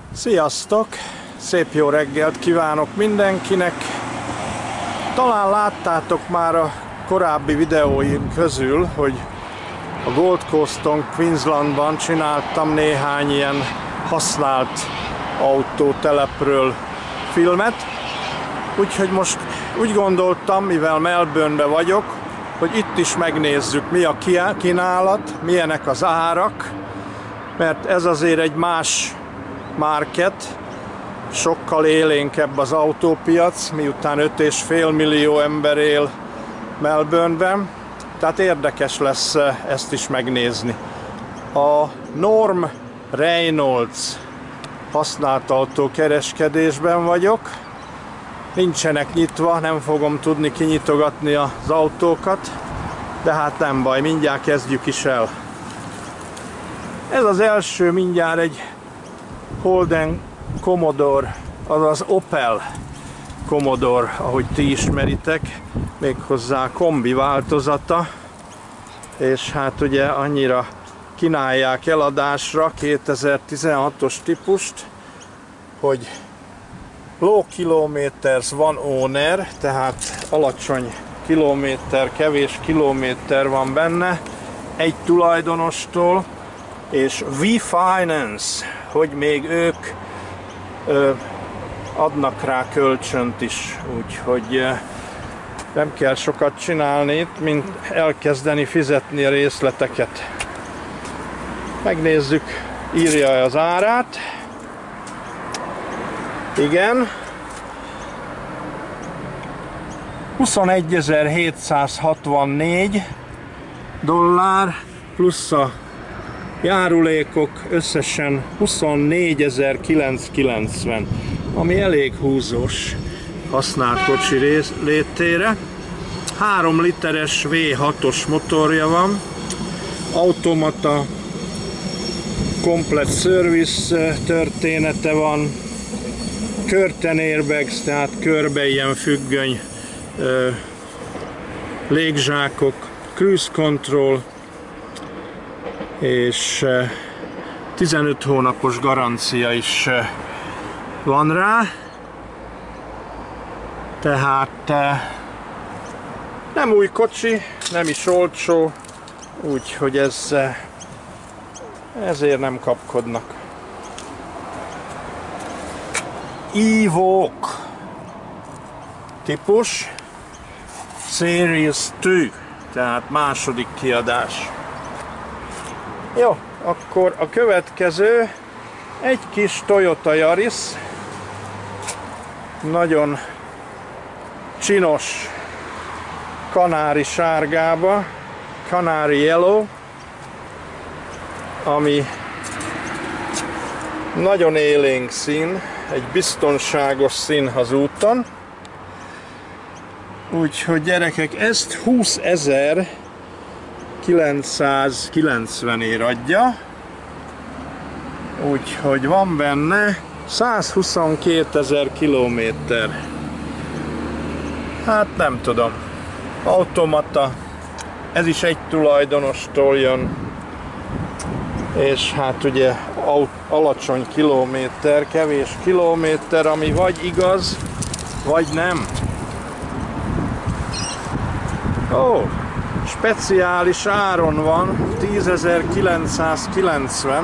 Sziasztok! Szép jó reggelt kívánok mindenkinek! Talán láttátok már a korábbi videóim közül, hogy a Gold Coaston, Queenslandban csináltam néhány ilyen használt autótelepről filmet. Úgyhogy most úgy gondoltam, mivel Melbourne-be vagyok, hogy itt is megnézzük, mi a kínálat, milyenek az árak, mert ez azért egy más market, sokkal élénkebb az autópiac, miután 5,5 millió ember él Melbourne-ben, tehát érdekes lesz ezt is megnézni. A Norm Reynolds használt autó kereskedésben vagyok, nincsenek nyitva, nem fogom tudni kinyitogatni az autókat, de hát nem baj, mindjárt kezdjük is el. Ez az első mindjárt egy Holden Commodore, azaz Opel Commodore, ahogy ti ismeritek, méghozzá kombi változata, és hát ugye annyira kínálják eladásra 2016-os típust, hogy low kilometers van owner, tehát alacsony kilométer, kevés kilométer van benne egy tulajdonostól, és V-Finance, hogy még ők adnak rá kölcsönt is, úgyhogy nem kell sokat csinálni itt, mint elkezdeni fizetni a részleteket. Megnézzük, írja az árát. Igen. 21.764 dollár plusz a járulékok, összesen 24.990, ami elég húzós használt kocsi létére. 3 literes V6-os motorja van, automata, komplet service története van, curtain airbags, tehát körbe ilyen függöny, légzsákok, cruise control, és 15 hónapos garancia is van rá, tehát nem új kocsi, nem is olcsó, úgyhogy ezért nem kapkodnak. Evoque típus, Series 2, tehát második kiadás. Jó, akkor a következő egy kis Toyota Yaris, nagyon csinos kanári sárgába, Canary Yellow, ami nagyon élénk szín, egy biztonságos szín az úton. Úgyhogy gyerekek, ezt 20.990-ért adja, úgyhogy van benne 122.000 kilométer. Hát nem tudom. Automata, ez is egy tulajdonostól jön, és hát ugye alacsony kilométer, kevés kilométer, ami vagy igaz, vagy nem. Ó, speciális áron van, 10.990.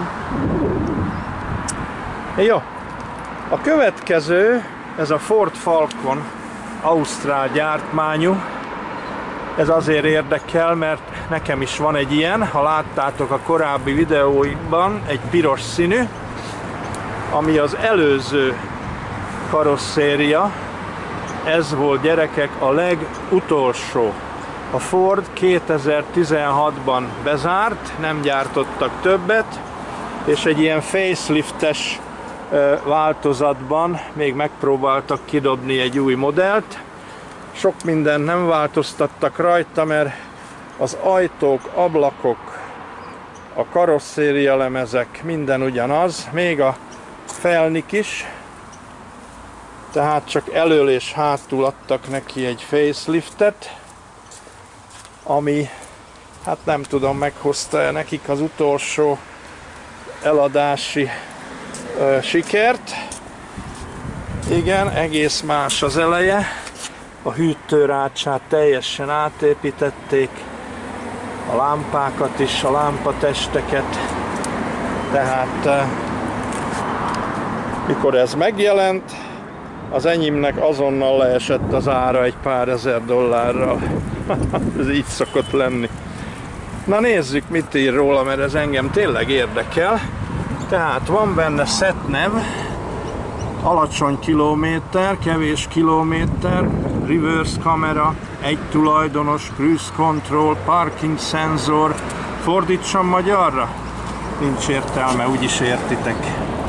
Jó, a következő, ez a Ford Falcon, ausztrál gyártmányú. Ez azért érdekel, mert nekem is van egy ilyen, ha láttátok a korábbi videóimban, egy piros színű, ami az előző karosszéria. Ez volt, gyerekek, a legutolsó. A Ford 2016-ban bezárt, nem gyártottak többet, és egy ilyen faceliftes változatban még megpróbáltak kidobni egy új modellt. Sok mindent nem változtattak rajta, mert az ajtók, ablakok, a karosszéria lemezek, minden ugyanaz, még a felnik is. Tehát csak elől és hátul adtak neki egy faceliftet, ami, hát nem tudom, meghozta-e nekik az utolsó eladási sikert. Igen, egész más az eleje. A hűtőrácsát teljesen átépítették, a lámpákat is, a lámpatesteket. Tehát mikor ez megjelent, az enyémnek azonnal leesett az ára egy pár ezer dollárral. Ez így szokott lenni. Na nézzük, mit ír róla, mert ez engem tényleg érdekel. Tehát van benne SatNav, alacsony kilométer, kevés kilométer, reverse kamera, egy tulajdonos, cruise control, parking szenzor. Fordítsam magyarra? Nincs értelme, úgyis értitek.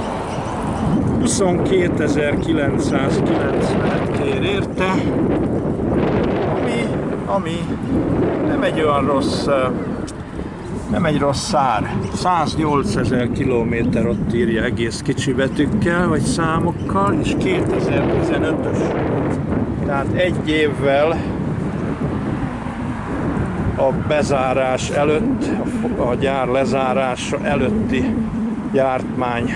22.990-et kér érte, ami nem egy olyan rossz, nem egy rossz ár. 108.000 kilométer, ott írja egész kicsi betűkkel, vagy számokkal, és 2015-ös. Tehát egy évvel a bezárás előtt, a gyár lezárása előtti gyártmány.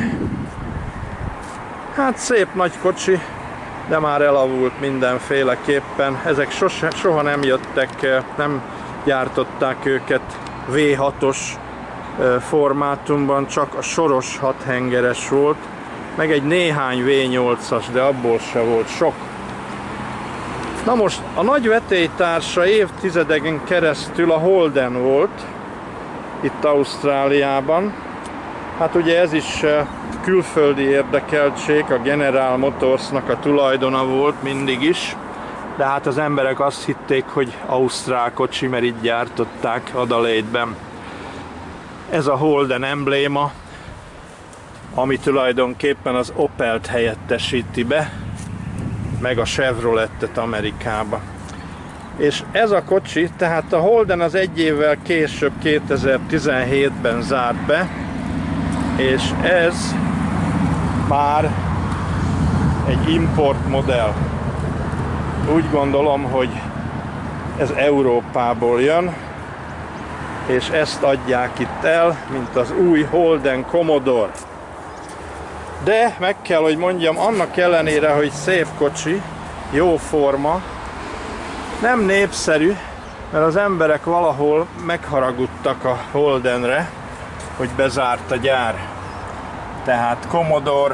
Hát szép nagy kocsi, de már elavult mindenféleképpen. Ezek soha nem jöttek, nem gyártották őket V6-os formátumban, csak a soros 6 hengeres volt, meg egy néhány V8-as, de abból se volt sok. Na most a nagy vetélytársa évtizedeken keresztül a Holden volt, itt Ausztráliában. Hát ugye ez is külföldi érdekeltség, a General Motorsnak a tulajdona volt mindig is, de hát az emberek azt hitték, hogy ausztrál kocsi, mert itt gyártották Adelaide-ben. Ez a Holden embléma, ami tulajdonképpen az Opelt helyettesíti be, meg a Chevroletet Amerikába. És ez a kocsi, tehát a Holden az egy évvel később, 2017-ben zárt be, és ez már egy import modell. Úgy gondolom, hogy ez Európából jön, és ezt adják itt el, mint az új Holden Commodore. De meg kell, hogy mondjam, annak ellenére, hogy szép kocsi, jó forma, nem népszerű, mert az emberek valahol megharagudtak a Holdenre, hogy bezárt a gyár. Tehát Commodore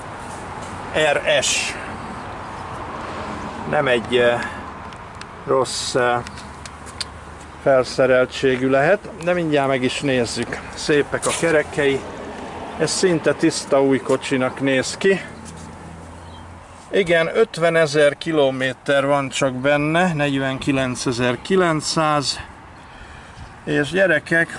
RS nem egy rossz felszereltségű lehet, de mindjárt meg is nézzük. Szépek a kerekei, ez szinte tiszta új kocsinak néz ki. Igen, 50.000 kilométer van csak benne, 49.900, és gyerekek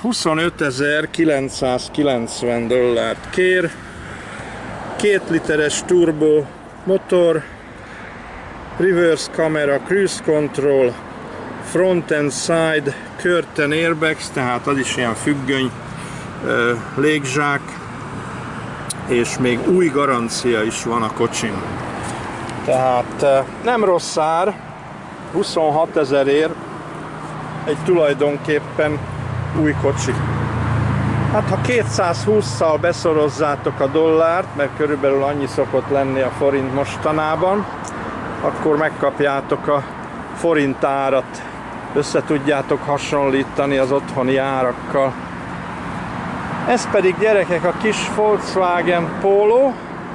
25.990 dollárt kér. 2 literes turbo motor, reverse camera, cruise control, front and side curtain airbags, tehát az is ilyen függöny, légzsák, és még új garancia is van a kocsin. Tehát nem rossz ár, 26 000 egy tulajdonképpen új kocsi. Hát ha 220-szal beszorozzátok a dollárt, mert körülbelül annyi szokott lenni a forint mostanában, akkor megkapjátok a forint árat, össze tudjátok hasonlítani az otthoni árakkal. Ez pedig, gyerekek, a kis Volkswagen Polo.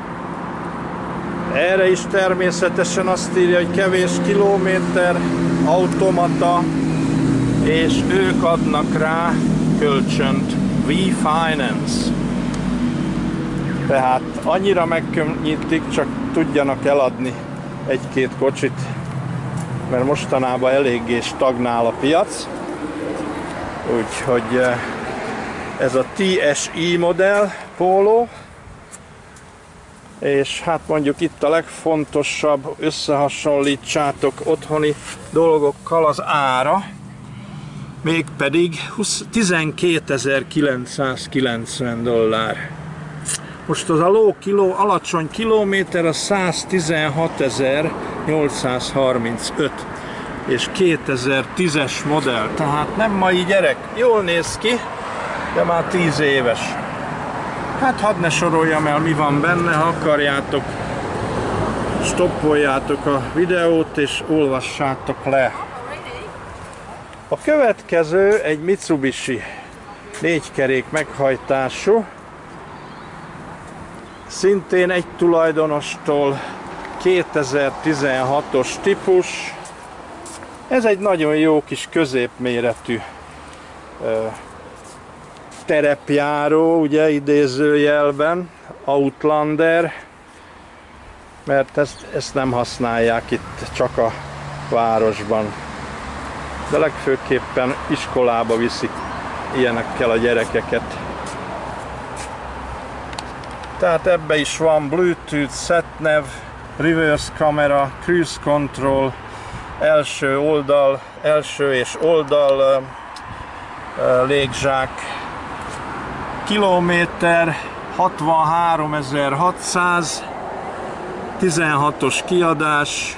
Erre is természetesen azt írja, hogy kevés kilométer, automata, és ők adnak rá kölcsönt, V-Finance. Tehát annyira megkönnyítik, csak tudjanak eladni egy-két kocsit, mert mostanában eléggé stagnál a piac. Úgyhogy ez a TSI modell Polo, és hát mondjuk itt a legfontosabb, összehasonlítsátok otthoni dolgokkal az ára, mégpedig 12.990 dollár. Most az a alacsony kilométer a 116.835, és 2010-es modell, tehát nem mai gyerek. Jól néz ki, de már 10 éves. Hát hadd ne soroljam el, mi van benne, ha akarjátok, stoppoljátok a videót és olvassátok le. A következő egy Mitsubishi 4 kerék meghajtású, szintén egy tulajdonostól, 2016-os típus. Ez egy nagyon jó kis középméretű terepjáró, ugye idézőjelben, Outlander, mert ezt nem használják itt csak a városban. De legfőképpen iskolába viszik ilyenekkel a gyerekeket. Tehát ebbe is van Bluetooth, SatNav, reverse kamera, cruise control, első és oldal légzsák, kilométer 63.600, 16-os kiadás,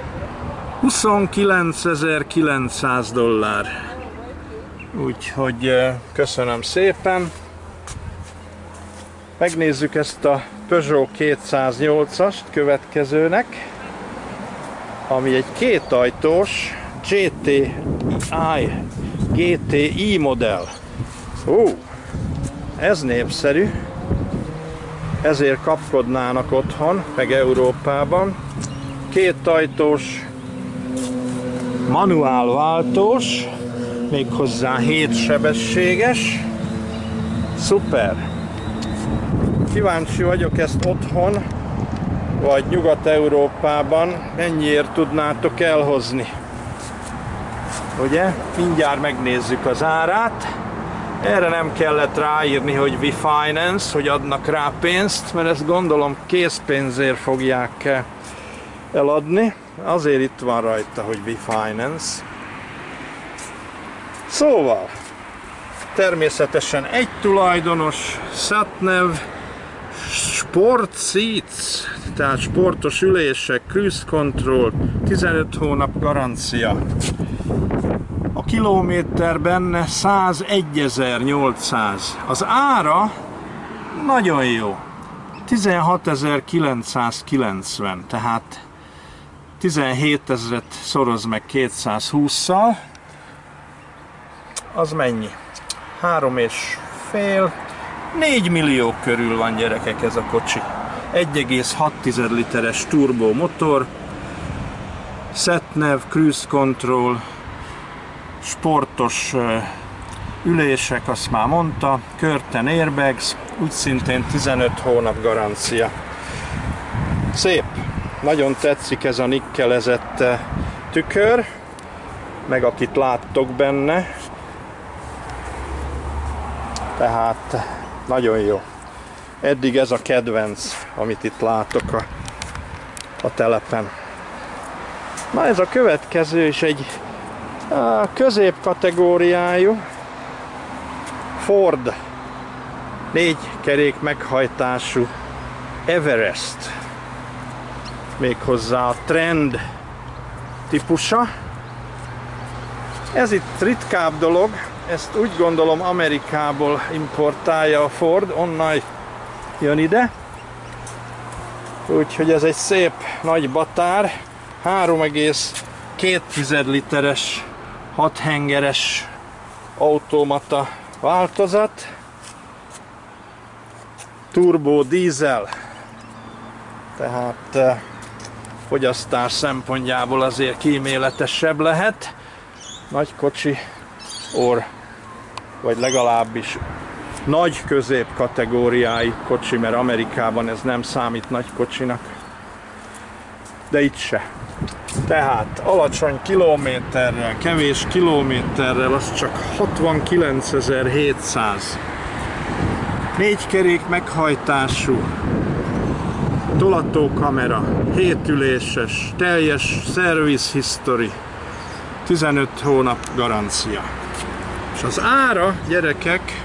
$29.900. Úgyhogy köszönöm szépen. Megnézzük ezt a Peugeot 208-ast következőnek, ami egy kétajtós GTI modell. Ez népszerű, ezért kapkodnának otthon, meg Európában. Kétajtós, manuálváltós, méghozzá 7 sebességes. Szuper! Kíváncsi vagyok, ezt otthon, vagy Nyugat-Európában mennyiért tudnátok elhozni. Ugye? Mindjárt megnézzük az árát. Erre nem kellett ráírni, hogy WeFinance, hogy adnak rá pénzt, mert ezt gondolom készpénzért fogják eladni. Azért itt van rajta, hogy WeFinance. Szóval, természetesen egy tulajdonos, SatNav, Sport Seats, tehát sportos ülések, cruise control, 15 hónap garancia. A kilométer benne 101.800. Az ára nagyon jó. 16.990, tehát 17.000-et szoroz meg 220-szal. Az mennyi? 3,5, 4 millió körül van, gyerekek, ez a kocsi. 1,6 literes turbo motor, SatNav, cruise control, sportos ülések, azt már mondta, curtain airbags, úgy szintén 15 hónap garancia. Szép! Nagyon tetszik ez a nikkelezett tükör, meg akit láttok benne. Tehát nagyon jó. Eddig ez a kedvenc, amit itt látok a telepen. Na, ez a következő is egy középkategóriájú Ford 4 kerék meghajtású Everest. Méghozzá a Trend típusa. Ez itt ritkább dolog, ezt úgy gondolom Amerikából importálja a Ford, onnan jön ide. Úgyhogy ez egy szép nagy batár, 3,2 literes 6 hengeres automata változat, turbo dízel, tehát fogyasztás szempontjából azért kíméletesebb lehet. Nagy kocsi, vagy legalábbis nagy középkategóriái kocsi, mert Amerikában ez nem számít nagy kocsinak, de itt se. Tehát alacsony kilométerrel, kevés kilométerrel, az csak 69.700. 4 kerék meghajtású, tolatókamera, 7 üléses, teljes service history, 15 hónap garancia. És az ára, gyerekek,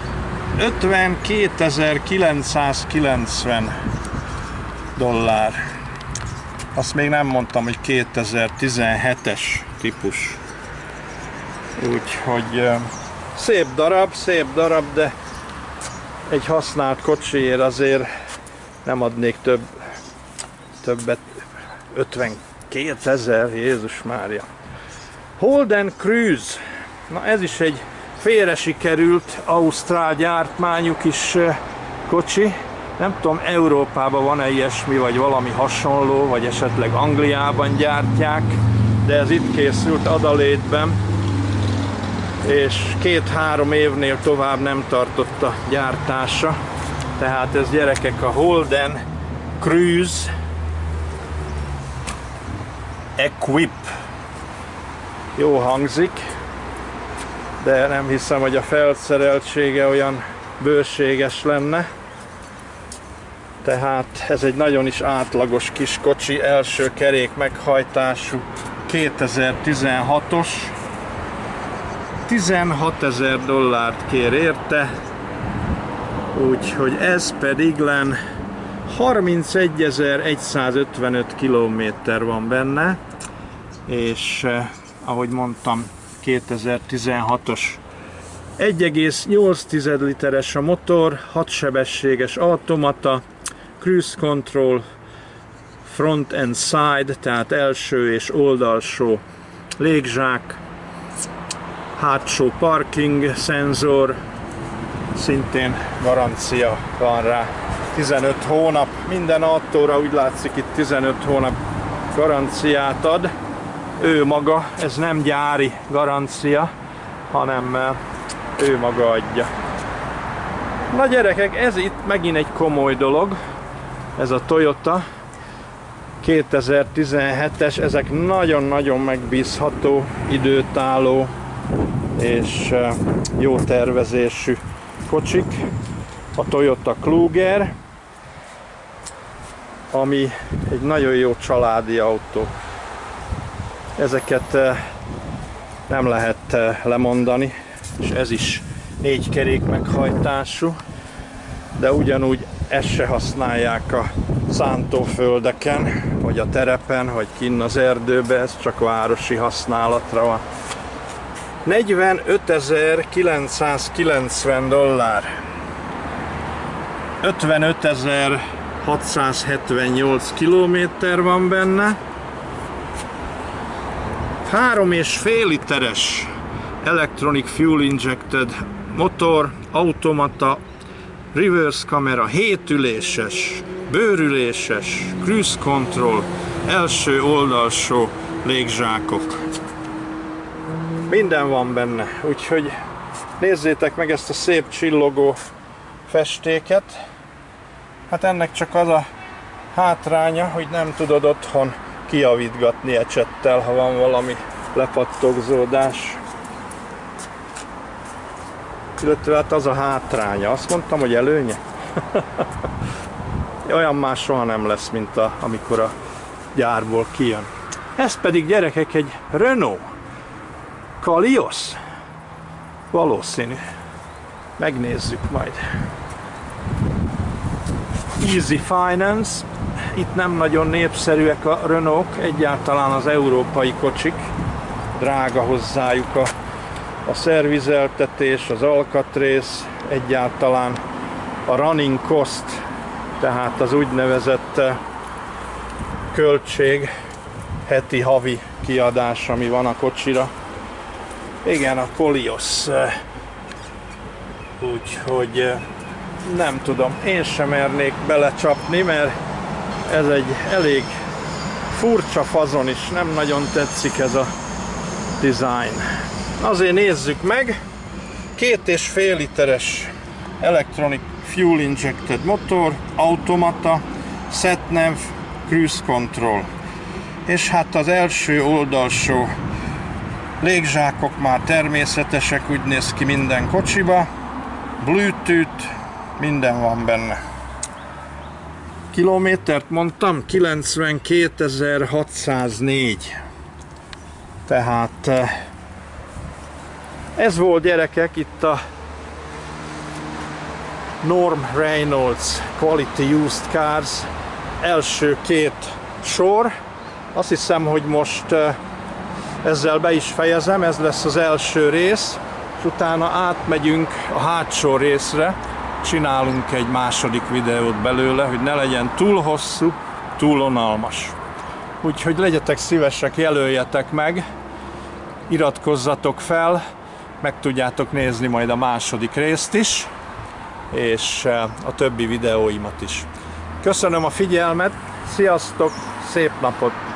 $52.990. Azt még nem mondtam, hogy 2017-es típus. Úgyhogy szép darab, de egy használt kocsiért azért nem adnék többet, 52 000, Jézus Mária. Holden Cruise, na ez is egy félre sikerült ausztrál gyártmányú kis kocsi. Nem tudom, Európában van-e ilyesmi, vagy valami hasonló, vagy esetleg Angliában gyártják, de ez itt készült Adelaide-ben, és 2-3 évnél tovább nem tartott a gyártása. Tehát ez, gyerekek, a Holden Cruise Equip. Jó hangzik, de nem hiszem, hogy a felszereltsége olyan bőséges lenne. Tehát ez egy nagyon is átlagos kis kocsi, első kerék meghajtású, 2016-os. $16,000 kér érte, úgyhogy ez pedig len 31.155 kilométer van benne, és ahogy mondtam, 2016-os. 1,8 literes a motor, 6 sebességes automata, cruise control, front and side, tehát első és oldalsó légzsák, hátsó parking szenzor, szintén garancia van rá. 15 hónap, minden autóra úgy látszik itt 15 hónap garanciát ad. Ő maga, ez nem gyári garancia, hanem ő maga adja. Na gyerekek, ez itt megint egy komoly dolog, ez a Toyota 2017-es, ezek nagyon-nagyon megbízható, időtálló és jó tervezésű kocsik. A Toyota Kluger, ami egy nagyon jó családi autó. Ezeket nem lehet lemondani, és ez is 4 kerék meghajtású, de ugyanúgy ezt se használják a szántóföldeken, vagy a terepen, vagy kinn az erdőbe, ez csak városi használatra van. $45.990, 55.678 kilométer van benne, 3,5 literes electronic fuel injected motor, automata, reverse kamera, 7 üléses, bőrüléses, cruise control, első oldalsó légzsákok. Minden van benne, úgyhogy nézzétek meg ezt a szép csillogó festéket. Hát ennek csak az a hátránya, hogy nem tudod otthon kijavítgatni ecsettel, ha van valami lepattogzódás. Illetve hát az a hátránya. Azt mondtam, hogy előnye? Olyan már soha nem lesz, mint amikor a gyárból kijön. Ez pedig, gyerekek, egy Renault Kalios. Valószínű. Megnézzük majd. Easy Finance. Itt nem nagyon népszerűek a Renault-k, egyáltalán az európai kocsik. Drága hozzájuk a szervizeltetés, az alkatrész, egyáltalán a running cost, tehát az úgynevezett költség, heti, havi kiadás, ami van a kocsira. Igen, a Kolios. Úgyhogy nem tudom, én sem mernék belecsapni, mert ez egy elég furcsa fazon is, nem nagyon tetszik ez a design. Azért nézzük meg, 2,5 literes electronic fuel injected motor, automata, sat-nav, cruise control. És hát az első oldalsó légzsákok már természetesek, úgy néz ki minden kocsiba. Bluetooth, minden van benne. Kilométert mondtam, 92.604. Tehát ez volt, gyerekek, itt a Norm Reynolds Quality Used Cars első 2 sor. Azt hiszem, hogy most ezzel be is fejezem, ez lesz az első rész, és utána átmegyünk a hátsó részre, csinálunk egy második videót belőle, hogy ne legyen túl hosszú, túl unalmas. Úgyhogy legyetek szívesek, jelöljetek meg, iratkozzatok fel, meg tudjátok nézni majd a második részt is, és a többi videóimat is. Köszönöm a figyelmet, sziasztok, szép napot!